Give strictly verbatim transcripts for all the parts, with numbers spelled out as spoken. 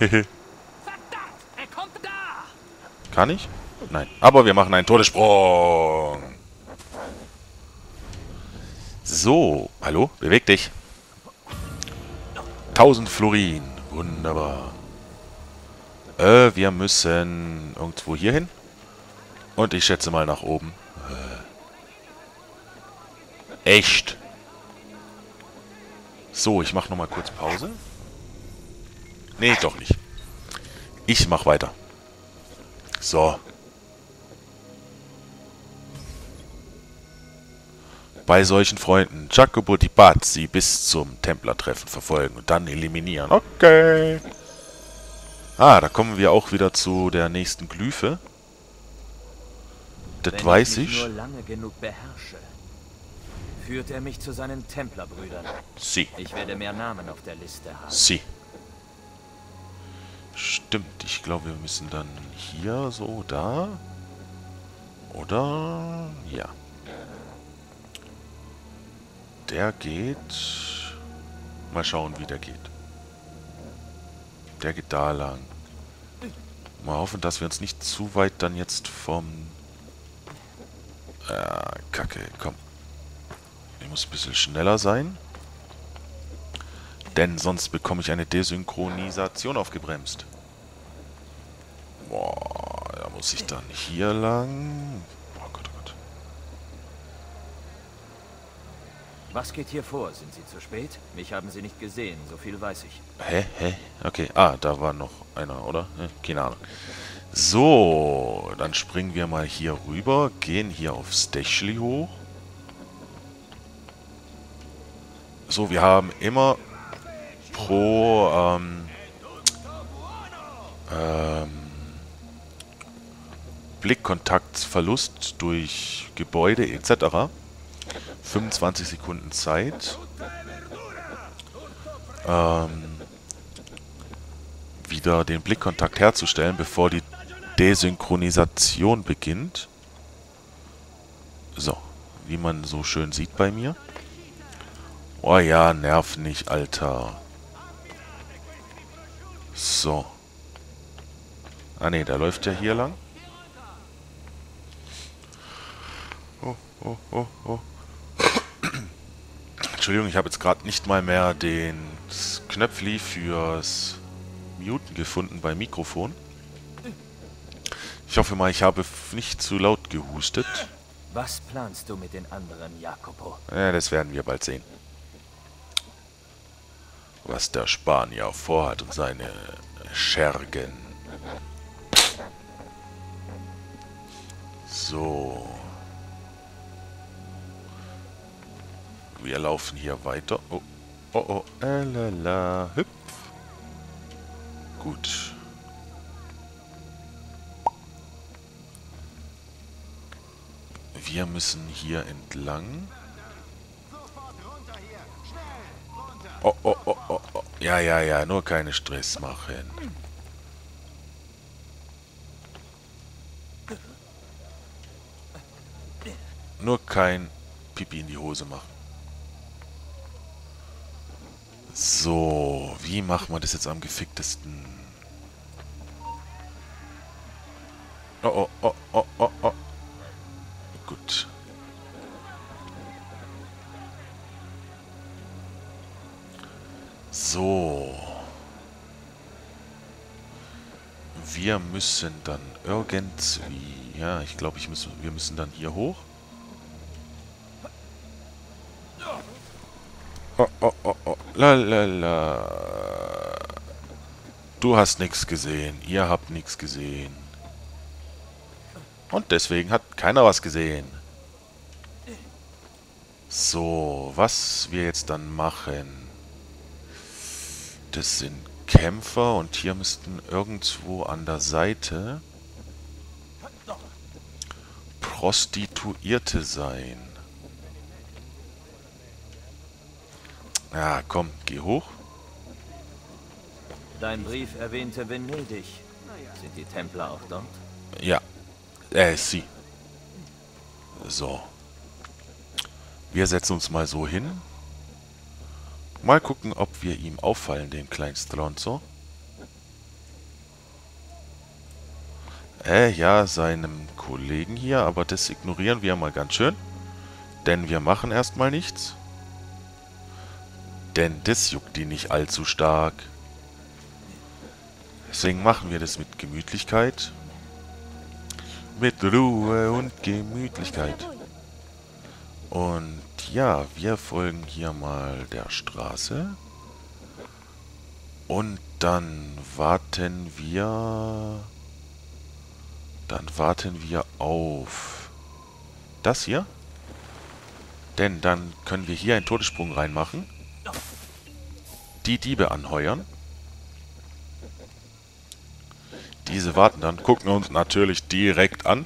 Er kommt da! Kann ich? Nein. Aber wir machen einen Todessprung. So. Hallo? Beweg dich. tausend Florin. Wunderbar. Äh, wir müssen irgendwo hier hin. Und ich schätze mal nach oben. Äh. Echt? So, ich mache nochmal kurz Pause. Nee, doch nicht. Ich mach weiter. So. Bei solchen Freunden Jacopo di Pazzi bis zum Templertreffen verfolgen und dann eliminieren. Okay. Ah, da kommen wir auch wieder zu der nächsten Glyphe. Das Wenn weiß ich mich ich. nur lange genug beherrsche, führt er mich zu seinen Templerbrüdern. Sie. Ich werde mehr Namen auf der Liste haben. Sie. Stimmt, ich glaube, wir müssen dann hier so, da. Oder? Ja. Der geht... Mal schauen, wie der geht. Der geht da lang. Mal hoffen, dass wir uns nicht zu weit dann jetzt vom... Ah, Kacke, komm. Ich muss ein bisschen schneller sein. Denn sonst bekomme ich eine Desynchronisation aufgebremst. Boah, da muss ich dann hier lang. Oh Gott, oh Gott. Was geht hier vor? Sind Sie zu spät? Mich haben Sie nicht gesehen, so viel weiß ich. Hä? Hä? Okay. Ah, da war noch einer, oder? Hm, keine Ahnung. So, dann springen wir mal hier rüber, gehen hier auf Stechli hoch. So, wir haben immer pro ähm, ähm, Blickkontaktverlust durch Gebäude et cetera fünfundzwanzig Sekunden Zeit, ähm, wieder den Blickkontakt herzustellen, bevor die Desynchronisation beginnt. So, wie man so schön sieht bei mir. Oh ja, nerv nicht, Alter. So. Ah ne, der läuft ja hier lang. Oh, oh, oh, oh. Entschuldigung, ich habe jetzt gerade nicht mal mehr den Knöpfli fürs Muten gefunden beim Mikrofon. Ich hoffe mal, ich habe nicht zu laut gehustet. Was planst du mit den anderen, Jacopo? Ja, das werden wir bald sehen. Was der Spanier vorhat und seine Schergen. So. Wir laufen hier weiter. Oh, oh, oh, äh, lala, hüpf. Gut. Wir müssen hier entlang. Oh, oh, oh, oh, oh. Ja, ja, ja, nur keine Stress machen. Nur kein Pipi in die Hose machen. So, wie machen wir das jetzt am geficktesten? Oh, oh, oh, oh, oh, oh. Gut. So. Wir müssen dann irgendwie... Ja, ich glaube, ich muss, wir müssen dann hier hoch. Oh, oh, oh, oh. La, la, la. Du hast nichts gesehen. Ihr habt nichts gesehen. Und deswegen hat keiner was gesehen. So, was wir jetzt dann machen... Das sind Kämpfer und hier müssten irgendwo an der Seite Prostituierte sein. Ja, komm, geh hoch. Dein Brief erwähnte Venedig. Sind die Templer auch dort? Ja, äh, sie. So. Wir setzen uns mal so hin. Mal gucken, ob wir ihm auffallen, den kleinen Stronzo. Äh, ja, seinem Kollegen hier, aber das ignorieren wir mal ganz schön. Denn wir machen erstmal nichts. Denn das juckt die nicht allzu stark. Deswegen machen wir das mit Gemütlichkeit. Mit Ruhe und Gemütlichkeit. Und ja, wir folgen hier mal der Straße. Und dann warten wir... Dann warten wir auf das hier. Denn dann können wir hier einen Todessprung reinmachen. Die Diebe anheuern. Diese warten dann, gucken uns natürlich direkt an.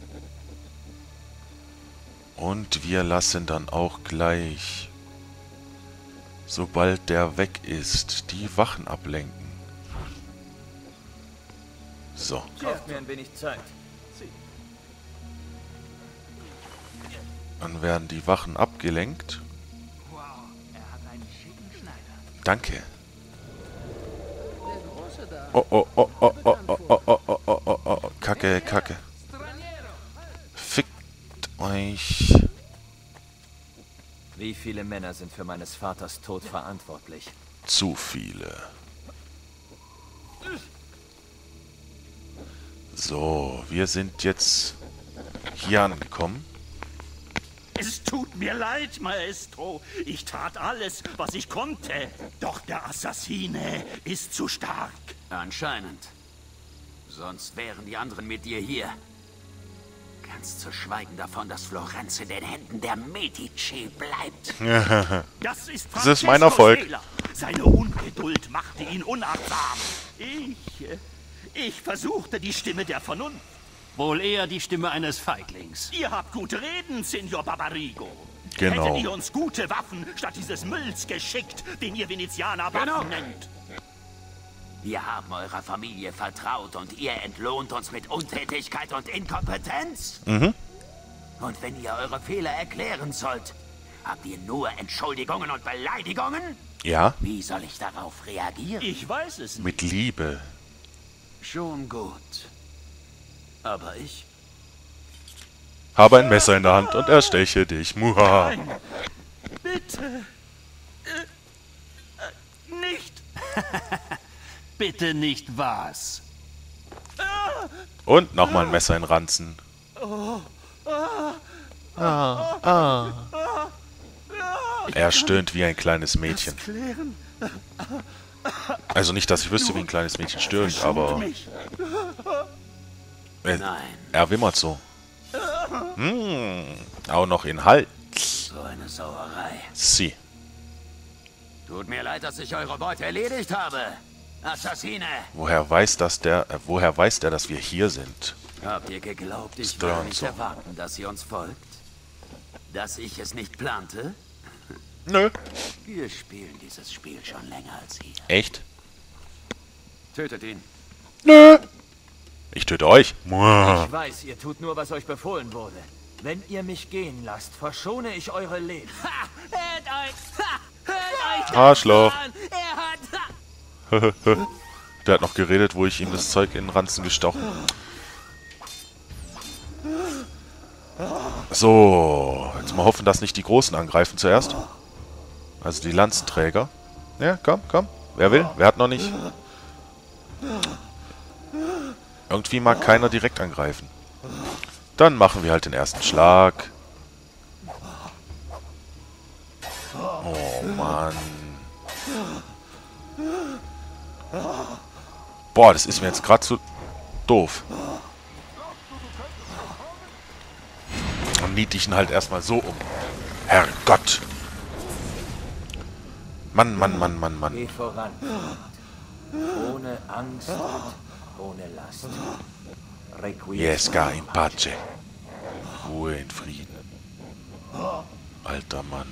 Und wir lassen dann auch gleich, sobald der weg ist, die Wachen ablenken. So. Kauft mir ein wenig Zeit. Dann werden die Wachen abgelenkt. Danke. Oh, oh, oh, oh, oh, oh, oh, oh, oh, oh, oh, oh, Kacke, Kacke. Fickt euch. Wie viele Männer sind für meines Vaters Tod verantwortlich? Zu viele. So, wir sind jetzt hier angekommen. Es tut mir leid, Maestro. Ich tat alles, was ich konnte. Doch der Assassine ist zu stark. Anscheinend. Sonst wären die anderen mit dir hier. Ganz zu schweigen davon, dass Florenz in den Händen der Medici bleibt. Das ist, Das ist mein Erfolg. Fehler. Seine Ungeduld machte ihn unachtsam. Ich, äh, ich versuchte die Stimme der Vernunft. Wohl eher die Stimme eines Feiglings. Ihr habt gute Reden, Signor Barbarigo. Genau. Hättet ihr uns gute Waffen statt dieses Mülls geschickt, den ihr Venezianer Waffen Genau. nennt. Wir haben eurer Familie vertraut und ihr entlohnt uns mit Untätigkeit und Inkompetenz? Mhm. Und wenn ihr eure Fehler erklären sollt, habt ihr nur Entschuldigungen und Beleidigungen? Ja, Wie soll ich darauf reagieren? Ich weiß es nicht. mit Liebe. Schon gut. Aber ich? Habe ein Messer in der Hand und ersteche dich. Muhaha. Nein, bitte. Äh, äh, nicht. Bitte nicht was? Und nochmal ein Messer in den Ranzen. Er stöhnt wie ein kleines Mädchen. Klären. Also nicht, dass ich wüsste, wie ein kleines Mädchen stöhnt, aber Mich. er, Nein, er wimmert so. Hm, auch noch in Halt. so eine Sauerei. Sie. Tut mir leid, dass ich eure Beute erledigt habe. Assassine! Woher weiß das der, äh, woher weiß der, dass wir hier sind? Habt ihr geglaubt, ich Stern würde nicht so. erwarten, dass ihr uns folgt? Dass ich es nicht plante? Nö. Wir spielen dieses Spiel schon länger als ihr. Echt? Tötet ihn. Nö. Ich töte euch. Muah. Ich weiß, ihr tut nur, was euch befohlen wurde. Wenn ihr mich gehen lasst, verschone ich eure Leben. Ha! Hört euch! Ha! Hört euch das Arschloch. an! Er hat... Ha! Der hat noch geredet, wo ich ihm das Zeug in den Ranzen gestochen. So, jetzt mal hoffen, dass nicht die Großen angreifen zuerst. Also die Lanzenträger. Ja, komm, komm. Wer will? Wer hat noch nicht? Irgendwie mag keiner direkt angreifen. Dann machen wir halt den ersten Schlag. Oh Mann. Boah, das ist mir jetzt gerade zu doof. Und niedlichen halt erstmal so um. Herrgott. Mann, Mann, Mann, Mann, Mann. Geh voran. Ohne Angst und ohne Last. Requiescat. Jesca in pace. Ruhe in Frieden. Alter Mann.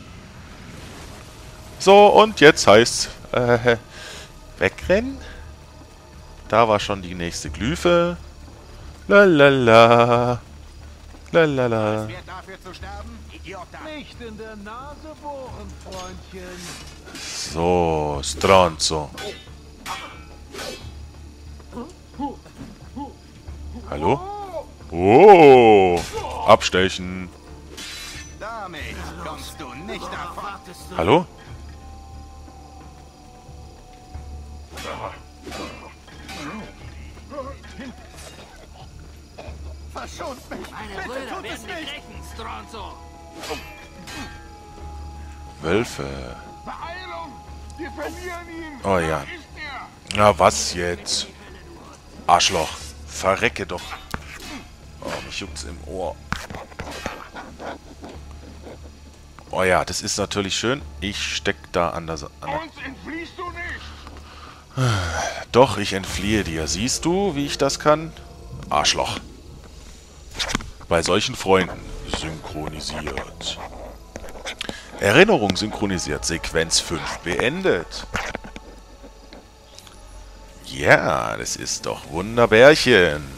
So, und jetzt heißt's, äh, wegrennen. Da war schon die nächste Glyphe. Lalala. Lalala. Wer dafür zu sterben? Idiota. Nicht in der Nase bohren, Freundchen. So, Stronzo. Hallo? Oh! Abstechen. Damit kommst du nicht davon. Hallo? Verschont mich! Meine Bitte Brüder tut es werden dich nicht! rächen, Stronzo. Wölfe. Beeilung! Wir verlieren ihn! Oh ja. Da ist er! Na, was jetzt? Arschloch. Verrecke doch. Oh, mich juckt's im Ohr. Oh ja, das ist natürlich schön. Ich steck da an der... Sa- An der Uns entfliehst du nicht! Doch, ich entfliehe dir. Siehst du, wie ich das kann? Arschloch. Bei solchen Freunden synchronisiert. Erinnerung synchronisiert. Sequenz fünf beendet. Ja, das ist doch Wunderbärchen.